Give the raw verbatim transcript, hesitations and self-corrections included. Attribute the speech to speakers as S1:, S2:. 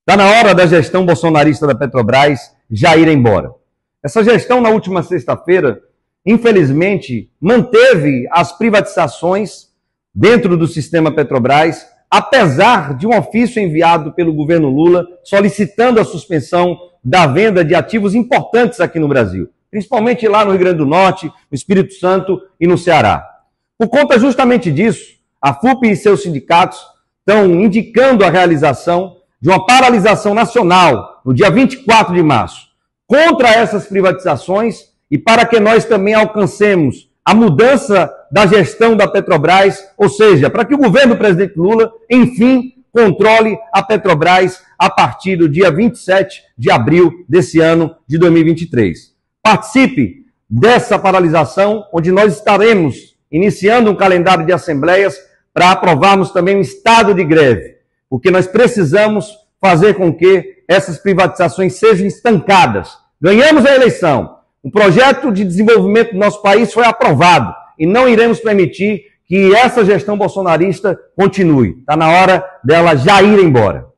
S1: Está na hora da gestão bolsonarista da Petrobras já ir embora. Essa gestão, na última sexta-feira, infelizmente, manteve as privatizações dentro do sistema Petrobras, apesar de um ofício enviado pelo governo Lula solicitando a suspensão da venda de ativos importantes aqui no Brasil, principalmente lá no Rio Grande do Norte, no Espírito Santo e no Ceará. Por conta justamente disso, a F U P e seus sindicatos estão indicando a realização de uma paralisação nacional no dia vinte e quatro de março, contra essas privatizações e para que nós também alcancemos a mudança da gestão da Petrobras, ou seja, para que o governo do presidente Lula, enfim, controle a Petrobras a partir do dia vinte e sete de abril desse ano de dois mil e vinte e três. Participe dessa paralisação, onde nós estaremos iniciando um calendário de assembleias para aprovarmos também um estado de greve, porque nós precisamos fazer com que essas privatizações sejam estancadas. Ganhamos a eleição, o projeto de desenvolvimento do nosso país foi aprovado e não iremos permitir que essa gestão bolsonarista continue. Está na hora dela já ir embora.